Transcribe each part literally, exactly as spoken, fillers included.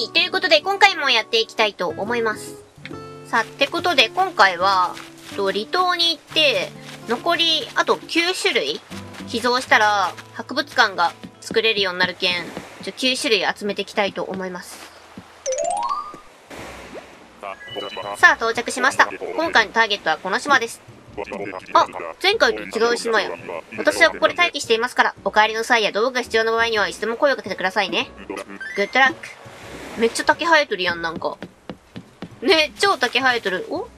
いということで、今回もやっていきたいと思います。さあ、ってことで、今回は、と離島に行って、残り、あときゅうしゅるい寄贈したら、博物館が作れるようになるけん、ちょきゅうしゅるい集めていきたいと思います。さあ、到着しました。今回のターゲットはこの島です。あ、前回と違う島や。私はここで待機していますから、お帰りの際や道具が必要な場合にはいつでも声をかけてくださいね。グッドラック。めっちゃ竹生えとるやん、なんか。ね、超竹生えとる。お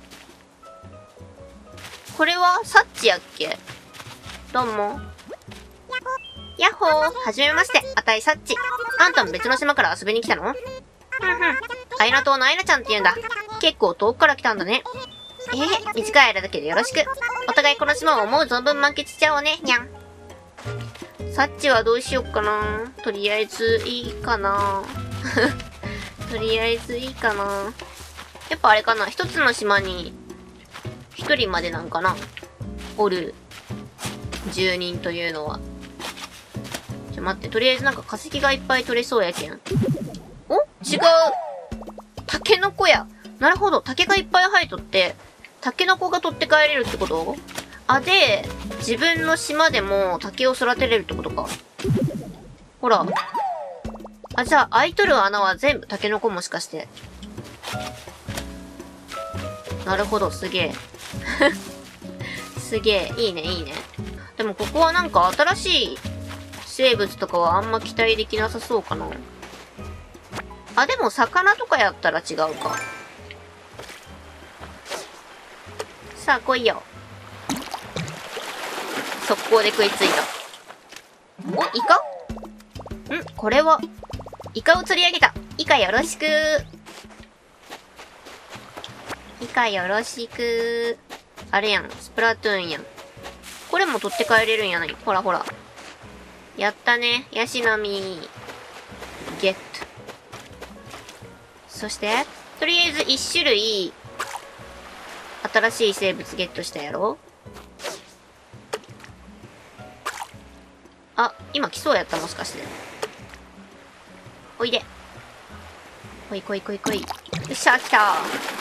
これはサッチやっけ？どうも。やっほー。はじめまして。あたいサッチ。あんたも別の島から遊びに来たの？ふんふん。アイナ島のアイナちゃんって言うんだ。結構遠くから来たんだね。えへへ、短い間だけどよろしく。お互いこの島を思う存分満喫しちゃおうね、にゃん。サッチはどうしよっかな。とりあえずいいかな。とりあえずいいかな。やっぱあれかな。一つの島に一人までなんかな。おる住人というのは。ちょ待って、とりあえずなんか化石がいっぱい取れそうやけん。お？違う。タケノコや。なるほど。竹がいっぱい生えとって、タケノコが取って帰れるってこと？あ、で、自分の島でも竹を育てれるってことか。ほら。あ、じゃあ、開いとる穴は全部タケノコもしかして。なるほど、すげえ。すげえ、いいね、いいね。でもここはなんか新しい生物とかはあんま期待できなさそうかな。あ、でも魚とかやったら違うか。さあ来いよ。速攻で食いついた。お、イカ？ん？これは、イカを釣り上げた。イカよろしく。イカよろしく。あれやん、スプラトゥーンやん。これも取って帰れるんやない。ほらほら。やったね。ヤシの実。ゲット。そして、とりあえず一種類、新しい生物ゲットしたやろ？あ、今来そうやったもしかして。おいで。来い来い来い来い。よっしゃ、来た。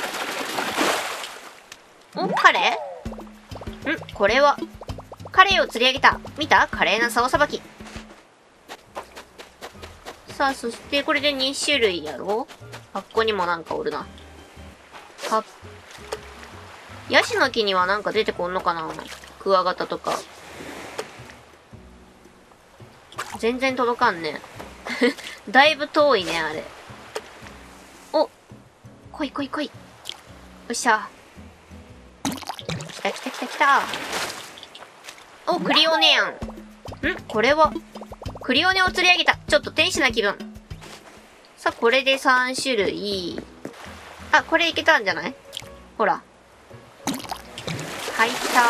お、カレー？ん？これは、カレーを釣り上げた。見た？華麗な竿さばき。さあ、そしてこれでにしゅるいやろ？あっこにもなんかおるな。はっ。ヤシの木にはなんか出てこんのかな？クワガタとか。全然届かんね。だいぶ遠いね、あれ。お！来い来い来い。よっしゃ。来た来た来た来た。お、クリオネやん。ん？これは、クリオネを釣り上げた。ちょっと天使な気分。さあ、これでさんしゅるい。あ、これいけたんじゃない？ほら。はい、来た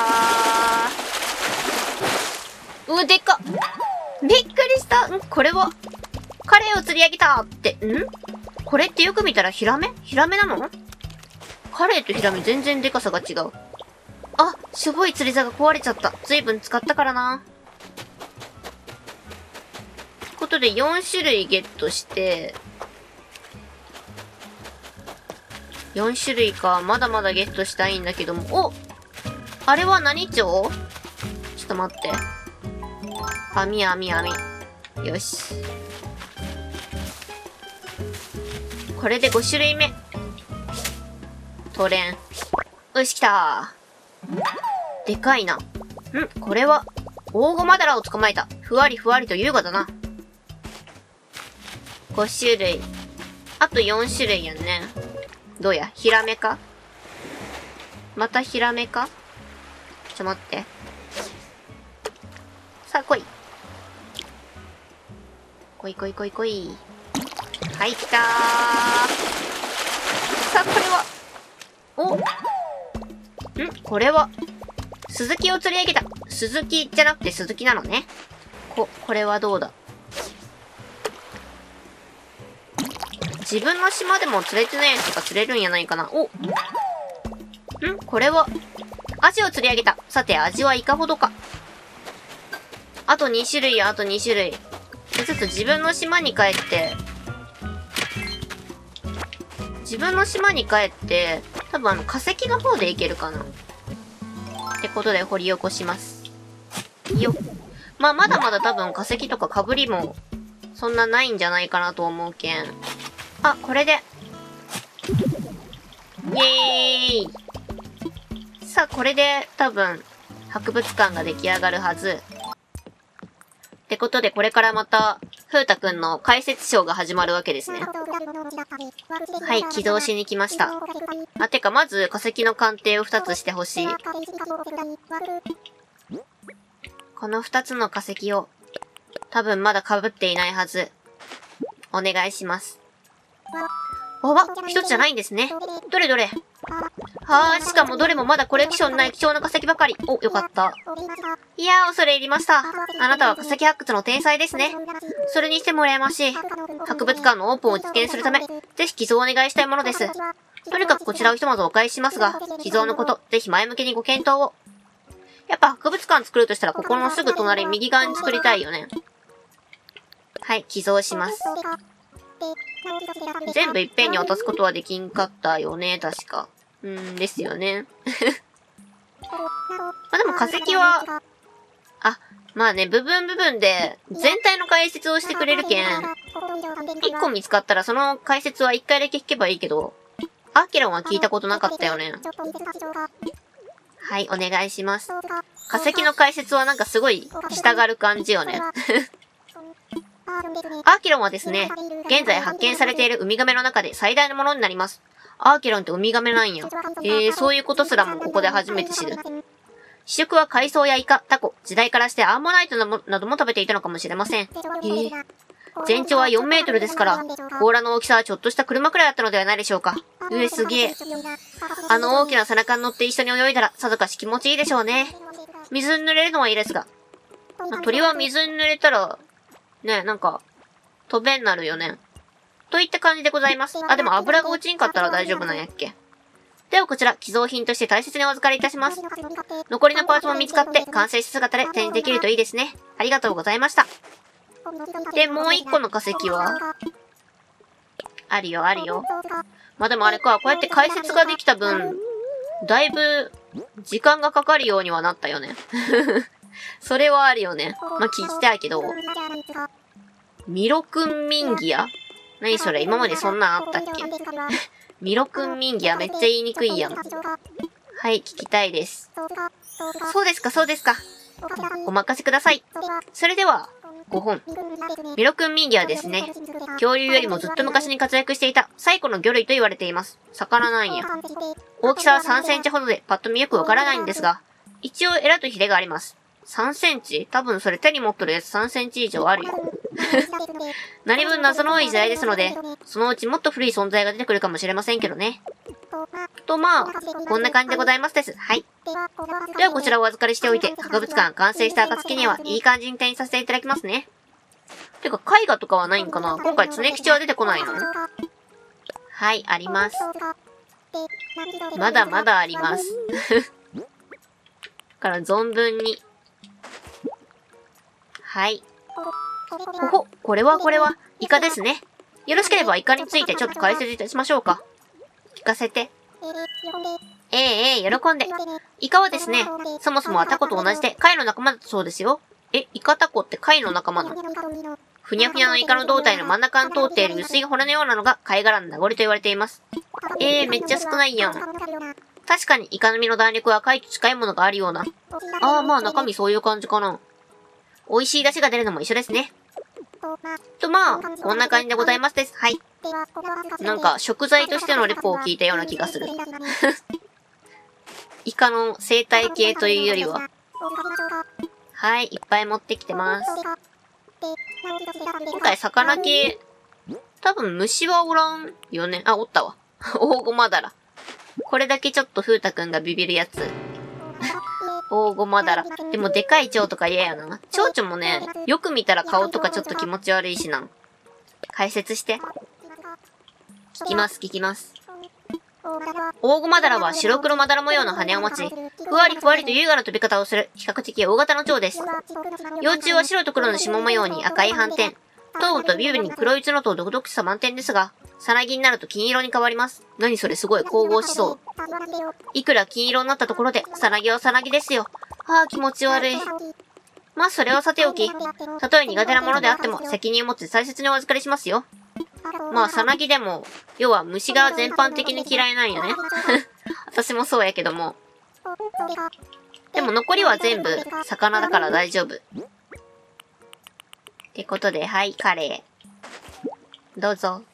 ー。う、でっか！びっくりした。ん？これは、カレーを釣り上げたって、ん？これってよく見たらヒラメ？ヒラメなの？カレーとヒラメ全然デカさが違う。あ、しょぼい釣り竿が壊れちゃった。ずいぶん使ったからな。ってことでよんしゅるいゲットして、よんしゅるいか。まだまだゲットしたいんだけども。お！あれは何蝶？ちょっと待って。網網網。よし。これでごしゅるいめ。取れん。よし、来たー。でかいな。ん？これは、オオゴマダラを捕まえた。ふわりふわりと優雅だな。ごしゅるい。あとよんしゅるいやんね。どうや？ヒラメか？またヒラメか？ちょ待って。さあ来い。来い来い来い来い。はい、来たー。さあこれは、お？ん？これは、スズキを釣り上げた。スズキじゃなくてスズキなのね。こ、これはどうだ？自分の島でも釣れてないやつとか釣れるんやないかな。お！ん？これは、アジを釣り上げた。さて、味はいかほどか。あとにしゅるいや、あとにしゅるい。ちょっと自分の島に帰って、 自分の島に帰って、多分あの化石の方で行けるかな。ってことで掘り起こします。よっ。まあまだまだ多分化石とか被りもそんなないんじゃないかなと思うけん。あ、これで。イエーイ。さあ、これで多分博物館が出来上がるはず。ってことでこれからまた、ふうたくんの解説ショーが始まるわけですね。はい、起動しに来ました。あ、てかまず化石の鑑定をふたつしてほしい。このふたつの化石を、多分まだ被っていないはず。お願いします。あわ、ひとつじゃないんですね。どれどれ。はあ、しかもどれもまだコレクションない貴重な化石ばかり。お、よかった。いやー、恐れ入りました。あなたは化石発掘の天才ですね。それにしても羨ましい。博物館のオープンを実現するため、ぜひ寄贈をお願いしたいものです。とにかくこちらをひとまずお返ししますが、寄贈のこと、ぜひ前向きにご検討を。やっぱ博物館作るとしたら、ここのすぐ隣右側に作りたいよね。はい、寄贈します。全部いっぺんに渡すことはできんかったよね、確か。うーん、ですよね。まあでも化石は、あ、まあね、部分部分で全体の解説をしてくれるけん、いっこ見つかったらその解説はいっかいだけ聞けばいいけど、アキランは聞いたことなかったよね。はい、お願いします。化石の解説はなんかすごいしたがる感じよね。アーキロンはですね、現在発見されているウミガメの中で最大のものになります。アーキロンってウミガメなんや。えー、そういうことすらもここで初めて知る。主食は海藻やイカ、タコ、時代からしてアンモナイトなども食べていたのかもしれません。えー、全長はよんメートルですから、甲羅の大きさはちょっとした車くらいあったのではないでしょうか。うえ、すげえ。あの大きな背中に乗って一緒に泳いだら、さぞかし気持ちいいでしょうね。水に濡れるのはいいですが。まあ、鳥は水に濡れたら、ね、なんか、飛べんなるよね。といった感じでございます。あ、でも油が落ちんかったら大丈夫なんやっけ。ではこちら、寄贈品として大切にお預かりいたします。残りのパーツも見つかって、完成した姿で展示できるといいですね。ありがとうございました。で、もう一個の化石はあるよ、あるよ。まあでもあれか、こうやって解説ができた分、だいぶ、時間がかかるようにはなったよね。それはあるよね。まあ、聞いてたけど。ミロクンミンギア？何それ？今までそんなんあったっけ？ミロクンミンギアめっちゃ言いにくいやん。はい、聞きたいです。そうですか、そうですか。お任せください。それでは、ごほん。ミロクンミンギアはですね、恐竜よりもずっと昔に活躍していた最古の魚類と言われています。魚なんや。大きさはさんセンチほどでパッと見よくわからないんですが、一応エラとヒレがあります。さんセンチ？多分それ手に持っとるやつさんセンチ以上あるよ。何分謎の多い時代ですので、そのうちもっと古い存在が出てくるかもしれませんけどね。とまあ、こんな感じでございますです。はい。ではこちらをお預かりしておいて、博物館完成した暁にはいい感じに展示させていただきますね。てか、絵画とかはないんかな？今回常吉は出てこないの？はい、あります。まだまだあります。だから存分に。はい。ほほ、これはこれは、イカですね。よろしければイカについてちょっと解説いたしましょうか。聞かせて。ええええ、喜んで。イカはですね、そもそもはタコと同じで貝の仲間だそうですよ。え、イカタコって貝の仲間なの？ふにゃふにゃのイカの胴体の真ん中に通っている薄い骨のようなのが貝殻の名残と言われています。ええー、めっちゃ少ないやん。確かにイカの身の弾力は貝と近いものがあるような。ああ、まあ中身そういう感じかな。美味しい出汁が出るのも一緒ですね。とまあ、こんな感じでございますです。はい。なんか食材としてのレポを聞いたような気がする。イカの生態系というよりは。はい、いっぱい持ってきてます。今回魚系、多分虫はおらんよね。あ、おったわ。大ゴマダラ。これだけちょっと風太くんがビビるやつ。大ゴマダラ。でもでかい蝶とか嫌やな。蝶々もね、よく見たら顔とかちょっと気持ち悪いしな。解説して。聞きます、聞きます。大ゴマダラは白黒まだら模様の羽を持ち、ふわりふわりと優雅な飛び方をする比較的大型の蝶です。幼虫は白と黒の縞模様に赤い斑点、頭部とビブに黒い角と独々しさ満点ですが、 さなぎになると金色に変わります。何それ、すごい神々しそう。いくら金色になったところで、さなぎはさなぎですよ。ああ、気持ち悪い。まあ、それはさておき。たとえ苦手なものであっても、責任を持って大切にお預かりしますよ。まあ、さなぎでも、要は虫が全般的に嫌いなんよね。私もそうやけども。でも残りは全部魚だから大丈夫。ってことで、はい、カレー。どうぞ。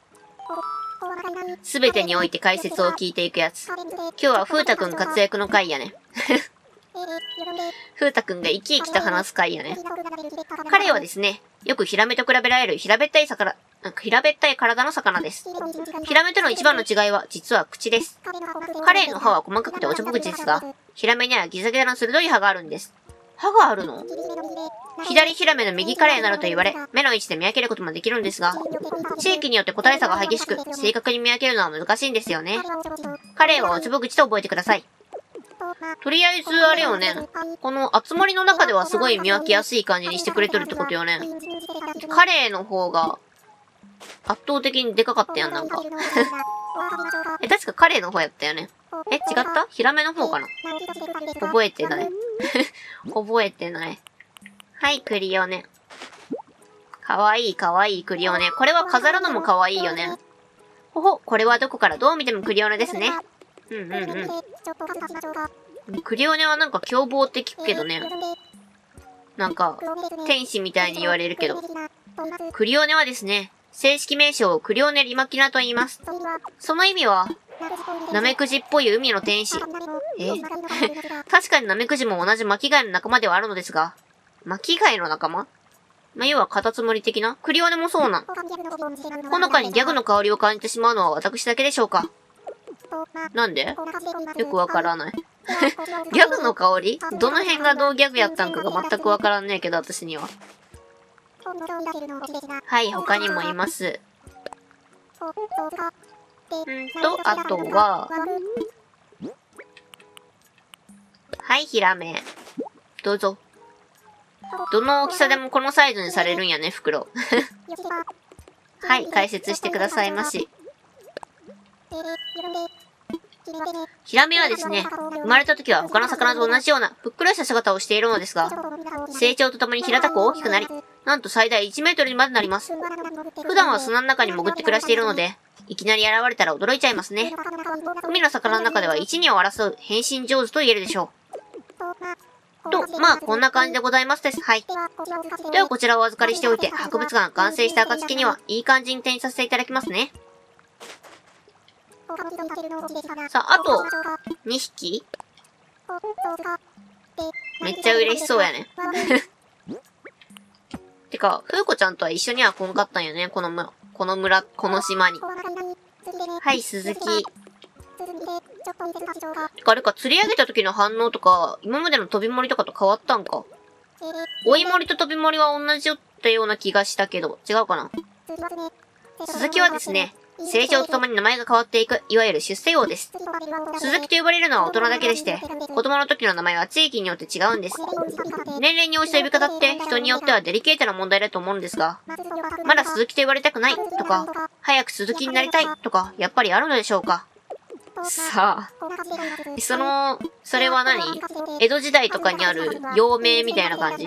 すべてにおいて解説を聞いていくやつ。今日は風太くん活躍の回やね。風太くんが生き生きと話す回やね。彼はですね、よくヒラメと比べられる平べったい魚、平べったい体の魚です。ヒラメとの一番の違いは、実は口です。カレイの歯は細かくておちょぼ口ですが、ヒラメにはギザギザの鋭い歯があるんです。歯があるの？左ヒラメの右カレイなどと言われ、目の位置で見分けることもできるんですが、地域によって個体差が激しく、正確に見分けるのは難しいんですよね。カレイはおちょぼ口と覚えてください。とりあえず、あれよね。この集まりの中ではすごい見分けやすい感じにしてくれてるってことよね。カレイの方が、圧倒的にでかかったやん、なんか。え、確かカレイの方やったよね。え、違ったヒラメの方かな？覚えてない。覚えてない。はい、クリオネ。かわいいかわいいクリオネ。これは飾るのもかわいいよね。ほほ、これはどこからどう見てもクリオネですね。うんうんうん。クリオネはなんか凶暴って聞くけどね。なんか、天使みたいに言われるけど。クリオネはですね、正式名称をクリオネリマキナと言います。その意味は、ナメクジっぽい海の天使。え確かにナメクジも同じ巻貝の仲間ではあるのですが、巻貝の仲間？まあ、要はカタツムリ的な？クリオネもそうなん。ほのかにギャグの香りを感じてしまうのは私だけでしょうか？なんで？よくわからない。ギャグの香り？どの辺がどうギャグやったんかが全くわからんねえけど、私には。はい、他にもいます。んと、あとは、はい、ヒラメ。どうぞ。どの大きさでもこのサイズにされるんやね、袋。はい、解説してくださいまし。ヒラメはですね、生まれた時は他の魚と同じようなふっくらした姿をしているのですが、成長とともに平たく大きくなり、なんと最大いちメートルにまでなります。普段は砂の中に潜って暮らしているので、いきなり現れたら驚いちゃいますね。海の魚の中では一二を争う変身上手と言えるでしょう。と、まあこんな感じでございますです。はい。ではこちらをお預かりしておいて、博物館完成した暁には、いい感じに展示させていただきますね。さあ、あと、にひきめっちゃ嬉しそうやね。てか、ふうこちゃんとは一緒には来んかったんよね、この村、この村、この島に。はい、鈴木。てか、あれか、釣り上げた時の反応とか、今までの飛び盛りとかと変わったんか。追い盛りと飛び盛りは同じよったような気がしたけど、違うかな。鈴木はですね、成長とともに名前が変わっていく、いわゆる出世魚です。鈴木と呼ばれるのは大人だけでして、子供の時の名前は地域によって違うんです。年齢に応じた呼び方って人によってはデリケートな問題だと思うんですが、まだ鈴木と呼ばれたくないとか、早く鈴木になりたいとか、やっぱりあるのでしょうか。さあ、その、それは何？江戸時代とかにある幼名みたいな感じ？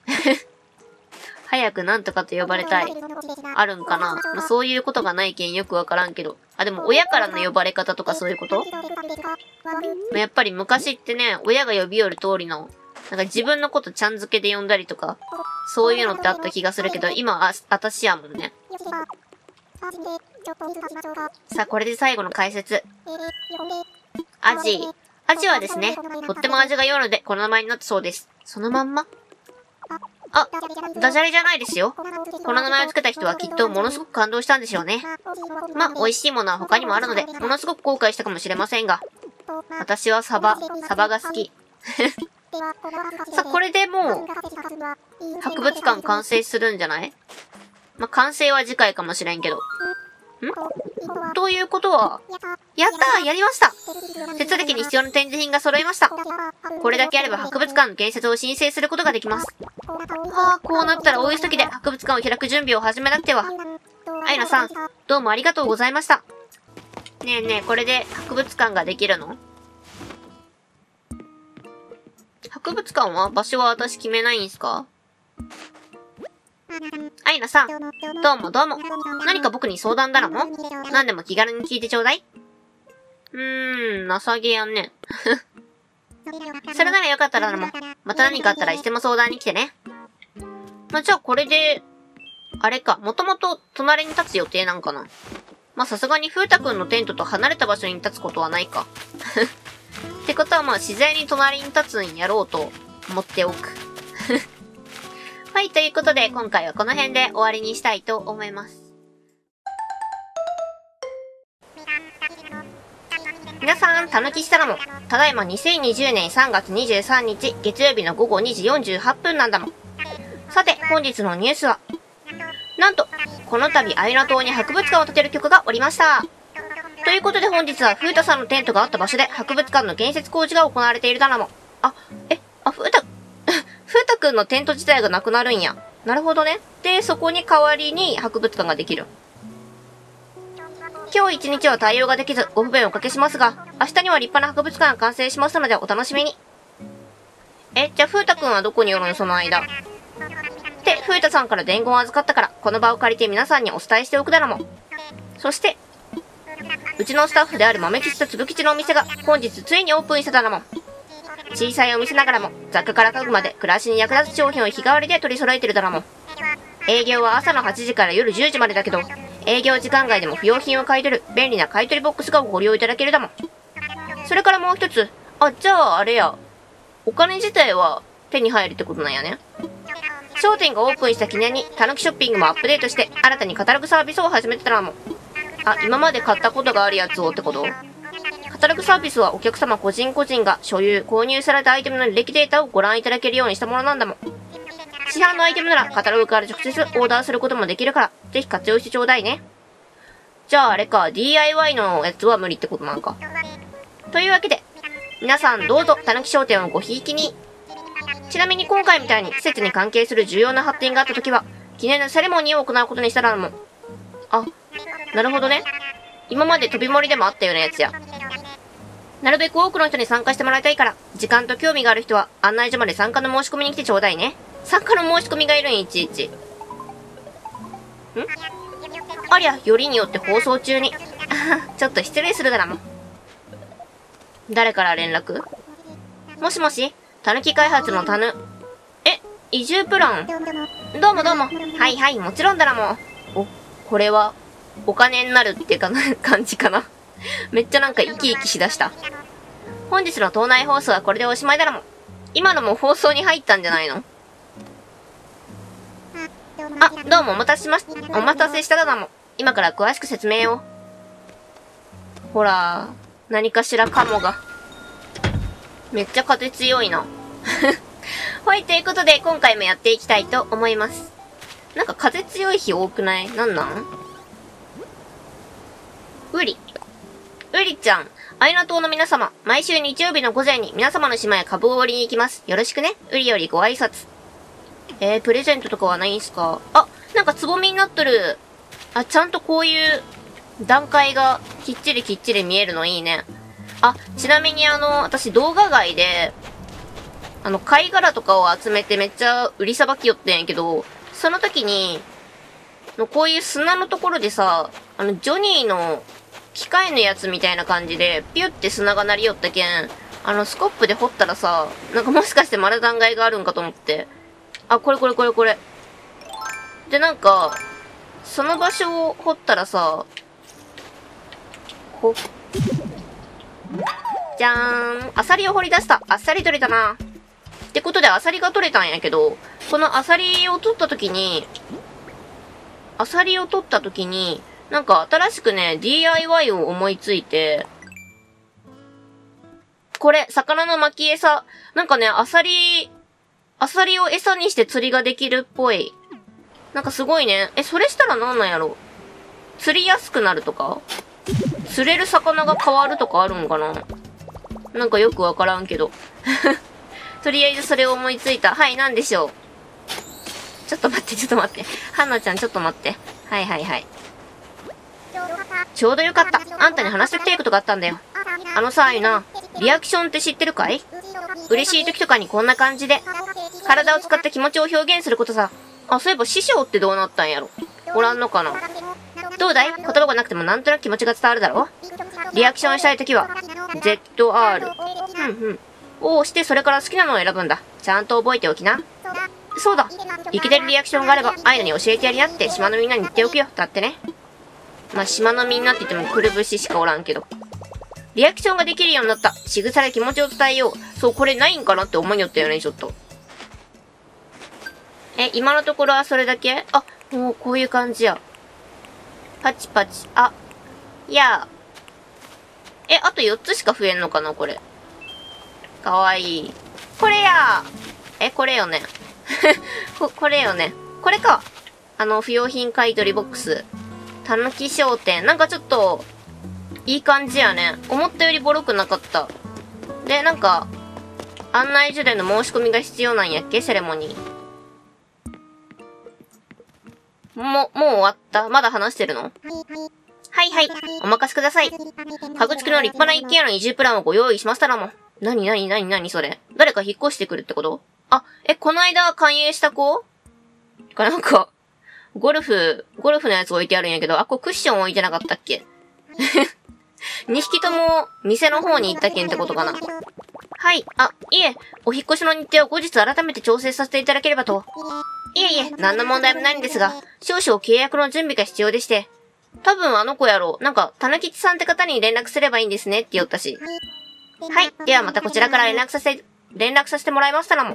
早くなんとかと呼ばれたい。あるんかな？まあ、そういうことがないけんよくわからんけど。あ、でも親からの呼ばれ方とかそういうこと？やっぱり昔ってね、親が呼び寄る通りの、なんか自分のことちゃん付けで呼んだりとか、そういうのってあった気がするけど、今あ、あたしやもんね。さあ、これで最後の解説。アジ。アジはですね、とっても味が良いので、この名前になったそうです。そのまんま？あ、ダジャレじゃないですよ。この名前を付けた人はきっとものすごく感動したんでしょうね。まあ、美味しいものは他にもあるので、ものすごく後悔したかもしれませんが。私はサバ、サバが好き。さあ、これでもう、博物館完成するんじゃない？まあ、完成は次回かもしれんけど。ん？ということは、やったー！やりました！手続きに必要な展示品が揃いました。これだけあれば博物館の建設を申請することができます。はあ、こうなったら大急ぎで博物館を開く準備を始めなくては。 アイナさん、どうもありがとうございました。ねえねえ、これで博物館ができるの？博物館は場所は私決めないんすか？アイナさん、どうもどうも。何か僕に相談だろも？何でも気軽に聞いてちょうだい。うーん、情けやんね。それならよかったらも、また何かあったらいつでも相談に来てね。まあ、じゃあこれで、あれか、もともと隣に立つ予定なんかな。まあ、さすがに風太くんのテントと離れた場所に立つことはないか。ってことはまあ自然に隣に立つんやろうと思っておく。はい、ということで今回はこの辺で終わりにしたいと思います。皆さん、たぬきしたらも、ただいまにせんにじゅうねんさんがつにじゅうさんにち月曜日のごごにじよんじゅうはっぷんなんだもん。さて、本日のニュースは、なんと、この度アイナ島に博物館を建てる局がおりました。ということで本日は風太さんのテントがあった場所で博物館の建設工事が行われているだなも。あ、え、あ、風太、風太くんのテント自体がなくなるんや。なるほどね。で、そこに代わりに博物館ができる。今日一日は対応ができずご不便をおかけしますが、明日には立派な博物館が完成しますのでお楽しみに。え、じゃあ風太くんはどこにおるんその間。って、風太さんから伝言を預かったから、この場を借りて皆さんにお伝えしておくだらも。そして、うちのスタッフである豆吉とつぶ吉のお店が本日ついにオープンしただらも。小さいお店ながらも雑貨から家具まで暮らしに役立つ商品を日替わりで取り揃えてるだらも。営業は朝のはちじから夜じゅうじまでだけど、営業時間外でも不要品を買い取る便利な買い取りボックスがご利用いただけるだもん。それからもう一つ、あ、じゃああれや、お金自体は手に入るってことなんやね。商店がオープンした記念にたぬきショッピングもアップデートして新たにカタログサービスを始めてたらも。あ、今まで買ったことがあるやつをってこと？カタログサービスはお客様個人個人が所有、購入されたアイテムの履歴データをご覧いただけるようにしたものなんだもん。市販のアイテムならカタログから直接オーダーすることもできるから、ぜひ活用してちょうだいね。じゃああれか、ディーアイワイ のやつは無理ってことなんか。というわけで、皆さんどうぞたぬき商店をごひいきに。ちなみに今回みたいに施設に関係する重要な発展があった時は、記念のセレモニーを行うことにしたらもん。あ、なるほどね。今まで飛び盛りでもあったようなやつや。なるべく多くの人に参加してもらいたいから、時間と興味がある人は案内所まで参加の申し込みに来てちょうだいね。参加の申し込みがいるんいちいち。ん？ありゃ、よりによって放送中に。ちょっと失礼するだらも。誰から連絡？もしもし？たぬき開発のたぬ。え、移住プラン？どうもどうも。はいはい、もちろんだらも。お、これは、お金になるってかな、感じかな。めっちゃなんか生き生きしだした。本日の島内放送はこれでおしまいだらも。今のも放送に入ったんじゃないの？あ、どうもお待たせしまし、お待たせしただなも。今から詳しく説明を。ほら、何かしらカモが。めっちゃ風強いな。はい、ということで今回もやっていきたいと思います。なんか風強い日多くない？なんなん？ウリ。ウリちゃん、アイナ島の皆様、毎週日曜日の午前に皆様の島へ株を売りに行きます。よろしくね。ウリよりご挨拶。えー、プレゼントとかはないんすか？あ、なんかつぼみになっとる。あ、ちゃんとこういう段階がきっちりきっちり見えるのいいね。あ、ちなみにあの、私動画外で、あの、貝殻とかを集めてめっちゃ売りさばきよってんやけど、その時に、こういう砂のところでさ、あの、ジョニーの機械のやつみたいな感じで、ピュって砂が鳴りよったけん、あの、スコップで掘ったらさ、なんかもしかしてまだ断崖があるんかと思って。あ、これこれこれこれ。で、なんか、その場所を掘ったらさ、ほ、じゃーん。アサリを掘り出した。あっさり取れたな。ってことでアサリが取れたんやけど、このアサリを取った時に、アサリを取った時に、なんか新しくね、ディーアイワイ を思いついて、これ、魚の巻き餌。なんかね、アサリ、アサリを餌にして釣りができるっぽい。なんかすごいね。え、それしたらなんなんやろ？釣りやすくなるとか？釣れる魚が変わるとかあるんかな？なんかよくわからんけど。とりあえずそれを思いついた。はい、なんでしょう。ちょっと待って、ちょっと待って。はなちゃん、ちょっと待って。 はいはいはい。ちょうどよかった。あんたに話しておきたいことがあったんだよ。あのさ、あゆな、リアクションって知ってるかい？嬉しい時とかにこんな感じで、体を使って気持ちを表現することさ。あ、そういえば師匠ってどうなったんやろ。おらんのかな。どうだい？言葉がなくてもなんとなく気持ちが伝わるだろ？リアクションしたい時は、ゼットアール。うんうん。を押してそれから好きなのを選ぶんだ。ちゃんと覚えておきな。そうだ。イケてるリアクションがあれば、アイナに教えてやりなって島のみんなに言っておくよ。だってね。まあ、島のみんなって言ってもくるぶししかおらんけど。リアクションができるようになった。仕草で気持ちを伝えよう。そう、これないんかなって思いよったよね、ちょっと。え、今のところはそれだけ？あ、もうこういう感じや。パチパチ。あ、いやー。え、あとよっつしか増えんのかな、これ。かわいい。これやー。え、これよね。こ、これよね。これか。あの、不用品買い取りボックス。たぬき商店。なんかちょっと、いい感じやね。思ったよりボロくなかった。で、なんか、案内所での申し込みが必要なんやっけ？セレモニー。も、もう終わった？まだ話してるの？はいはい。お任せください。家具付きの立派な一軒家の移住プランをご用意しましたらも。なになになになにそれ？誰か引っ越してくるってこと？あ、え、この間勧誘した子？かなんか、ゴルフ、ゴルフのやつ置いてあるんやけど、あ、これクッション置いてなかったっけ？にひきとも、店の方に行ったけんってことかな。はい。あ、いえ、お引っ越しの日程を後日改めて調整させていただければと。いえいえ、何の問題もないんですが、少々契約の準備が必要でして。多分あの子やろう。なんか、たぬきちさんって方に連絡すればいいんですねって言ったし。はい。ではまたこちらから連絡させて、連絡させてもらいましたらも。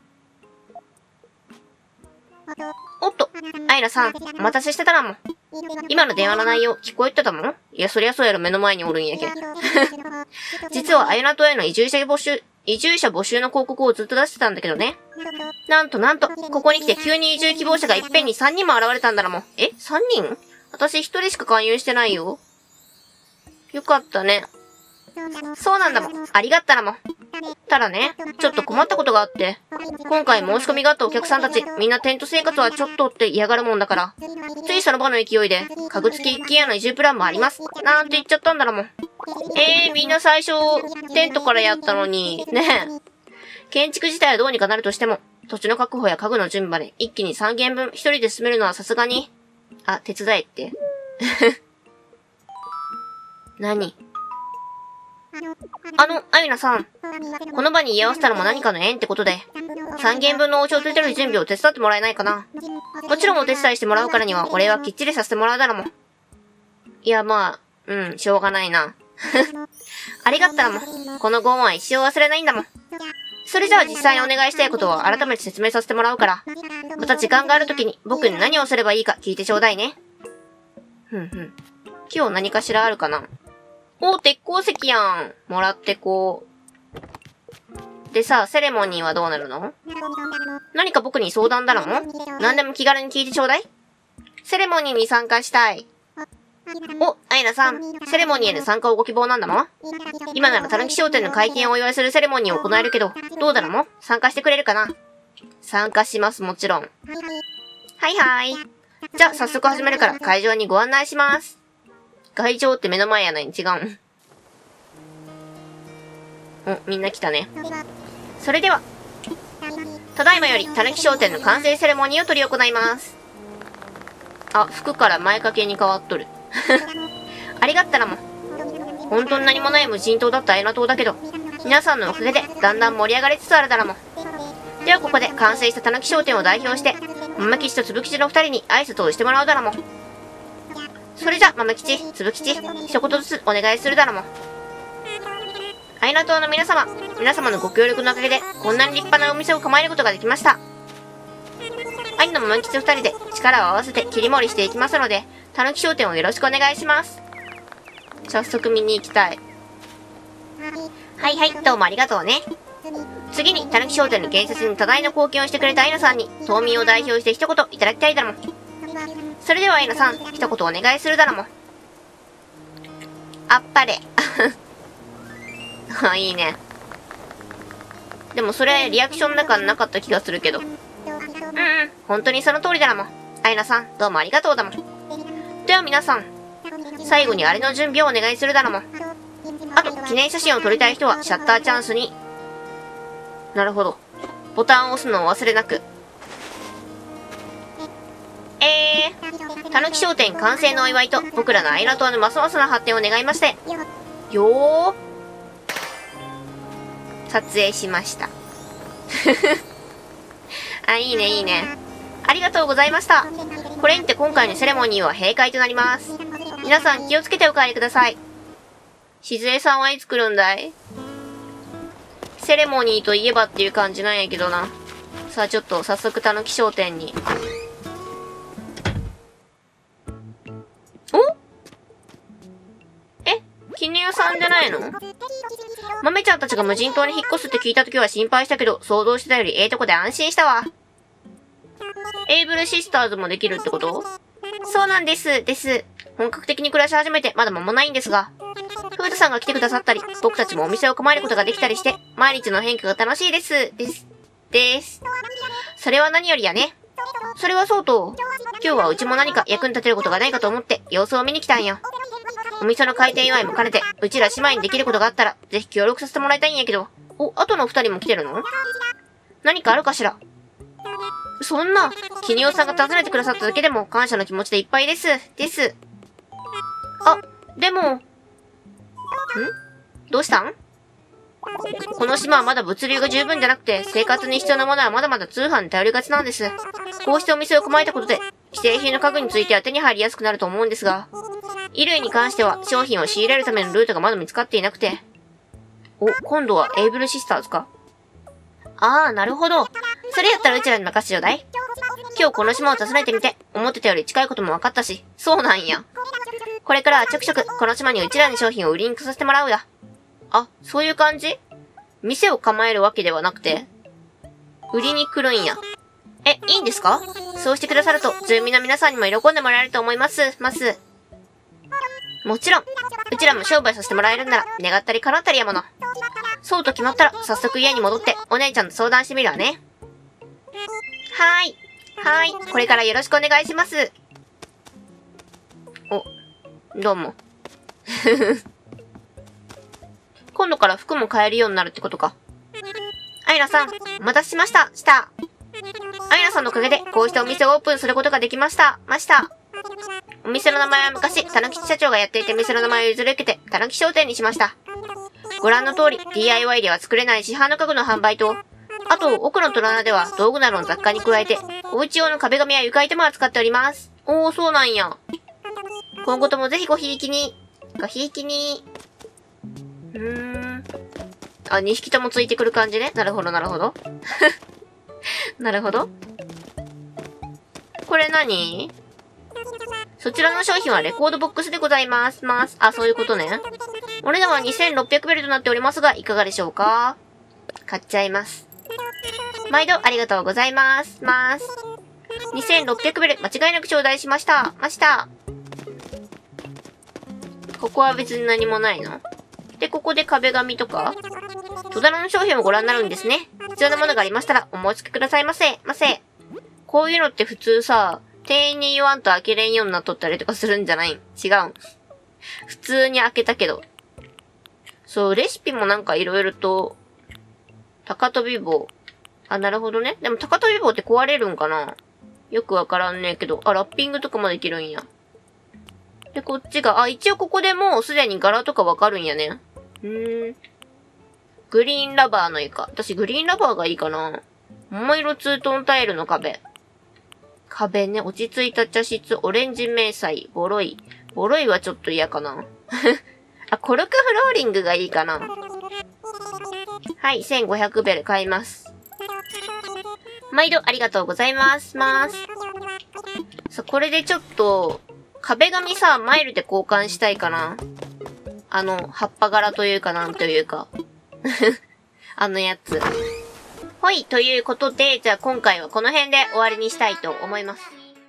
おっと、アイラさん、お待たせしてたらも。今の電話の内容、聞こえてたもん？いや、そりゃそうやろ、目の前におるんやけん。実は、アユナ島への移住者募集、移住者募集の広告をずっと出してたんだけどね。なんとなんと、ここに来て急に移住希望者がいっぺんにさんにんも現れたんだらもん。え ?さん 人？私ひとりしか勧誘してないよ。よかったね。そうなんだもん。ありがったらもん。ただね、ちょっと困ったことがあって、今回申し込みがあったお客さんたち、みんなテント生活はちょっとって嫌がるもんだから、ついその場の勢いで、家具付き一軒家の移住プランもあります。なんて言っちゃったんだらもん。えー、みんな最初、テントからやったのに、ねえ。建築自体はどうにかなるとしても、土地の確保や家具の準備まで一気にさんけんぶん一人で進めるのはさすがに、あ、手伝えって。何？あの、アユナさん。この場に居合わせたのも何かの縁ってことで、さんけんぶんのお家を建てる準備を手伝ってもらえないかな。もちろんお手伝いしてもらうからには、お礼はきっちりさせてもらうだろも。いや、まあ、うん、しょうがないな。ありがったらも。このご恩は一生忘れないんだもん。それじゃあ実際にお願いしたいことを改めて説明させてもらうから、また時間があるときに僕に何をすればいいか聞いてちょうだいね。ふんふん。今日何かしらあるかな。おー、鉄鉱石やん。もらってこう。でさ、セレモニーはどうなるの？何か僕に相談だろも？何でも気軽に聞いてちょうだい。セレモニーに参加したい。お、アイナさん、セレモニーへの参加をご希望なんだもん。今ならたぬき商店の開店をお祝いするセレモニーを行えるけど、どうだろも？参加してくれるかな？参加します、もちろん。はいはい。じゃあ、早速始めるから会場にご案内します。会場って目の前やないに違うん。お、みんな来たね。それでは、ただいまよりたぬき商店の完成セレモニーを執り行います。あ、服から前掛けに変わっとる。ありがったらも。本当に何もない無人島だったアイナ島だけど、皆さんのおかげでだんだん盛り上がりつつあるだらも。ではここで完成したたぬき商店を代表して、豆吉とつぶ吉の二人に挨拶をしてもらうだらも。それじゃ、豆吉、つぶ吉、一言ずつお願いするだらも。アイナ島の皆様、皆様のご協力のおかげで、こんなに立派なお店を構えることができました。兄の豆吉二人で力を合わせて切り盛りしていきますので、たぬき商店をよろしくお願いします。早速見に行きたい。はいはい、どうもありがとうね。次に、たぬき商店の建設に多大な貢献をしてくれたアイナさんに、島民を代表して一言いただきたいだろも。それではアイナさん、一言お願いするだろも。あっぱれ。あ、いいね。でもそれ、リアクションだからなかった気がするけど。うんうん、本当にその通りだろも。アイナさん、どうもありがとうだもん。 では皆さん、最後にあれの準備をお願いするだろも。あと、記念写真を撮りたい人はシャッターチャンスに。なるほど。ボタンを押すのを忘れなく。えー、たぬき商店完成のお祝いと、僕らのアイラ島のますますの発展を願いまして。よー。撮影しました。あ、いいね、いいね。ありがとうございました。これにて今回のセレモニーは閉会となります。皆さん気をつけてお帰りください。しずえさんはいつ来るんだい？セレモニーといえばっていう感じなんやけどな。さあちょっと早速たぬき商店に。お？え？記念屋さんじゃないの？豆ちゃんたちが無人島に引っ越すって聞いたときは心配したけど、想像してたよりええとこで安心したわ。エイブルシスターズもできるってこと？そうなんです、です。本格的に暮らし始めてまだ間もないんですが、ふうたさんが来てくださったり、僕たちもお店を構えることができたりして、毎日の変化が楽しいです、です、です。それは何よりやね。それはそうと、今日はうちも何か役に立てることがないかと思って様子を見に来たんよ。お店の開店祝いも兼ねて、うちら姉妹にできることがあったら、ぜひ協力させてもらいたいんやけど。お、あとの二人も来てるの？何かあるかしら？そんな、キニオさんが訪ねてくださっただけでも感謝の気持ちでいっぱいです、です。あ、でも、ん？どうしたん？この島はまだ物流が十分じゃなくて、生活に必要なものはまだまだ通販に頼りがちなんです。こうしてお店を構えたことで、既製品の家具については手に入りやすくなると思うんですが、衣類に関しては商品を仕入れるためのルートがまだ見つかっていなくて。お、今度はエイブルシスターズか。ああ、なるほど。それやったらうちらに任せてちょうだい。今日この島を訪ねてみて、思ってたより近いことも分かったし、そうなんや。これからはちょくちょくこの島にうちらに商品を売りに来させてもらうや。あ、そういう感じ？店を構えるわけではなくて、売りに来るんや。え、いいんですか？そうしてくださると、住民の皆さんにも喜んでもらえると思います、ます。もちろん、うちらも商売させてもらえるんなら、願ったり叶ったりやもの。そうと決まったら、早速家に戻って、お姉ちゃんと相談してみるわね。はーい。はーい。これからよろしくお願いします。お、どうも。今度から服も買えるようになるってことか。アイラさん、お待たせしました、した。アイラさんのおかげで、こうしてお店をオープンすることができました、ました。お店の名前は昔、たぬき社長がやっていて店の名前を譲り受けて、たぬき商店にしました。ご覧の通り、ディーアイワイ では作れない市販の家具の販売と、あと、奥の戸棚では道具などの雑貨に加えて、お家用の壁紙や床板も扱っております。おー、そうなんや。今後ともぜひごひいきに、ごひいきに。うーん。あ、にひきともついてくる感じね。なるほど、なるほど。なるほど。これ何？そちらの商品はレコードボックスでございます。ます。あ、そういうことね。お値段はにせんろっぴゃくベルとなっておりますが、いかがでしょうか？買っちゃいます。毎度ありがとうございます。ます。にせんろっぴゃくベル、間違いなく頂戴しました。ました。ここは別に何もないの？で、ここで壁紙とか戸棚の商品をご覧になるんですね。必要なものがありましたら、お申し付けくださいませ。ませ。こういうのって普通さ、店員に言わんと開けれんようになっとったりとかするんじゃないん？違うん。普通に開けたけど。そう、レシピもなんか色々と、高飛び棒。あ、なるほどね。でも高飛び棒って壊れるんかな？よくわからんねえけど。あ、ラッピングとかもできるんや。で、こっちが、あ、一応ここでもうすでに柄とかわかるんやね。うーん。グリーンラバーの床。私グリーンラバーがいいかな。桃色ツートンタイルの壁。壁ね、落ち着いた茶室、オレンジ迷彩、ボロい。ボロいはちょっと嫌かな。あ、コルクフローリングがいいかな。はい、せんごひゃくベル買います。毎度ありがとうございます。ます。さ、これでちょっと、壁紙さ、マイルで交換したいかな。あの、葉っぱ柄というかなんというか。あのやつ。ほい、ということで、じゃあ今回はこの辺で終わりにしたいと思います。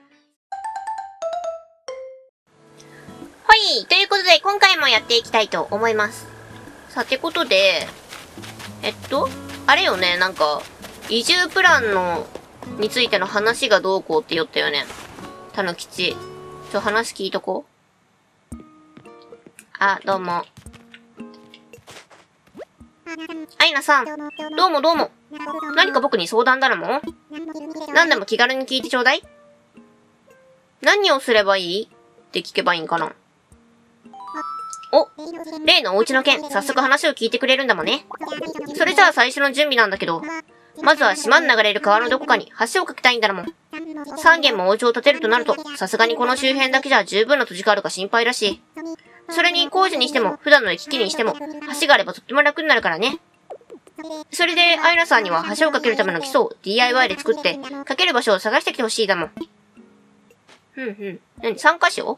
ほい、ということで今回もやっていきたいと思います。さてことで、えっと、あれよね、なんか、移住プランの、についての話がどうこうって言ったよね。たぬきち。 ちょ、話聞いとこう。あ、どうも。アイナさん、どうもどうも。何か僕に相談だらも？何でも気軽に聞いてちょうだい。何をすればいいって聞けばいいんかな。お、例のお家の件、早速話を聞いてくれるんだもんね。それじゃあ最初の準備なんだけど、まずは島に流れる川のどこかに橋を架けたいんだらもん。三軒もお家を建てるとなると、さすがにこの周辺だけじゃ十分な土地があるか心配らしい。それに工事にしても、普段の行き来にしても、橋があればとっても楽になるからね。それで、アイナさんには橋を架けるための基礎を ディーアイワイ で作って、架ける場所を探してきてほしいだもん。ふんふん。何？ さん 箇所？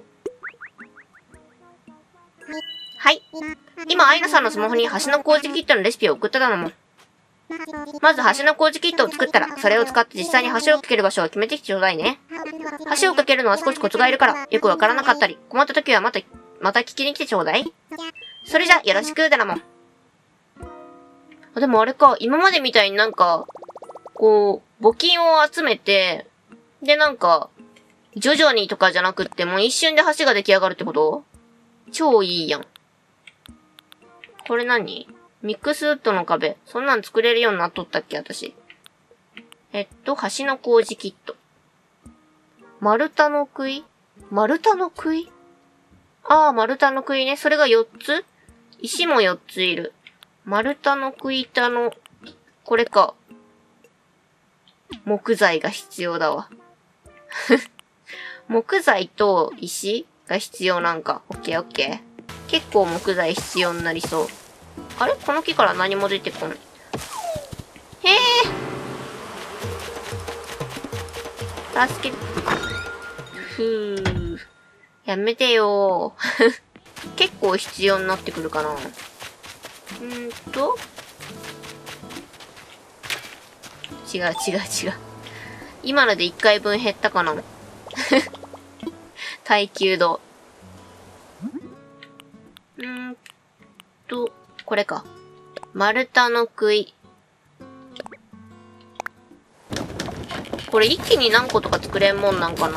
はい。今、アイナさんのスマホに橋の工事キットのレシピを送っただのもん。まず橋の工事キットを作ったら、それを使って実際に橋を架ける場所を決めてきてちょうだいね。橋を架けるのは少しコツがいるから、よくわからなかったり、困った時はまた、また聞きに来てちょうだい。それじゃ、よろしくだなもん。あ、でもあれか、今までみたいになんか、こう、募金を集めて、でなんか、徐々にとかじゃなくってもう一瞬で橋が出来上がるってこと？超いいやん。これ何？ミックスウッドの壁。そんなん作れるようになっとったっけ私。えっと、橋の工事キット。丸太の杭？丸太の杭？ああ、丸太の杭ね。それがよっつ？石もよっついる。丸太の杭板の、これか。木材が必要だわ。木材と石が必要なんか。オッケーオッケー。結構木材必要になりそう。あれ？この木から何も出てこない。へえ。助け、ふー。やめてよー。結構必要になってくるかな。んーと。違う違う違う。今のでいっかいぶん減ったかな。耐久度。んーんと、これか。丸太の杭。これ一気に何個とか作れんもんなんかな。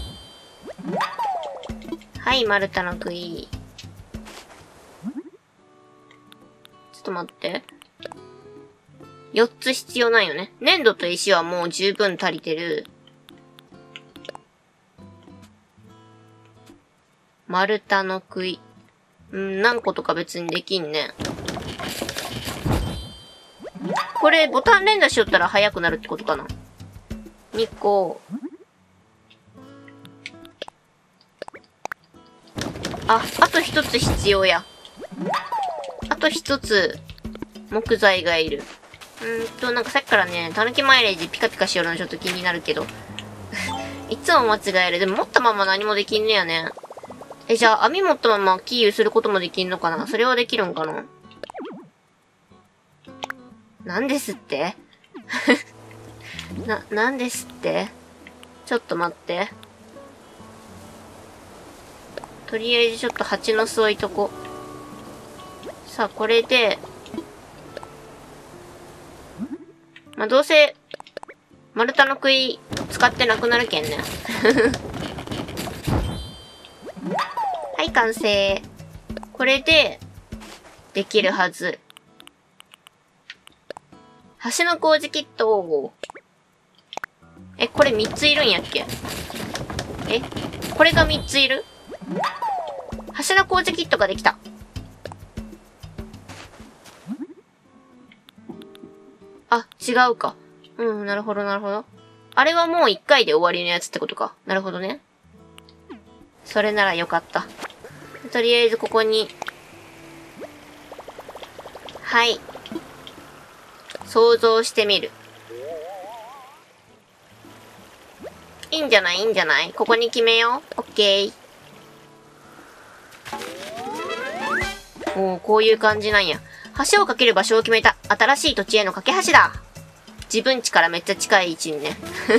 はい、丸太の杭。ちょっと待って。よっつ必要ないよね。粘土と石はもう十分足りてる。丸太の杭。うん、何個とか別にできんね。これ、ボタン連打しよったら速くなるってことかな。にこ。あ、あと一つ必要や。あと一つ、木材がいる。うーんと、なんかさっきからね、たぬきマイレージピカピカしよるのちょっと気になるけど。いつも間違える。でも持ったまま何もできんねやね。え、じゃあ網持ったままキーすることもできんのかな？それはできるんかな？なんですってな、なんですってちょっと待って。とりあえずちょっと蜂の巣置いとこ。さあ、これで、まあ、どうせ、丸太の杭使ってなくなるけんね。はい、完成。これで、できるはず。橋の工事キット。え、これみっついるんやっけ？え、これがみっついる？橋の工事キットができた。あ、違うか。うん、なるほど、なるほど。あれはもういっかいで終わりのやつってことか。なるほどね。それならよかった。とりあえずここに。はい。想像してみる。いいんじゃない？いいんじゃない？ここに決めよう。オッケー。おー、こういう感じなんや。橋を架ける場所を決めた。新しい土地への架け橋だ。自分家からめっちゃ近い位置にね。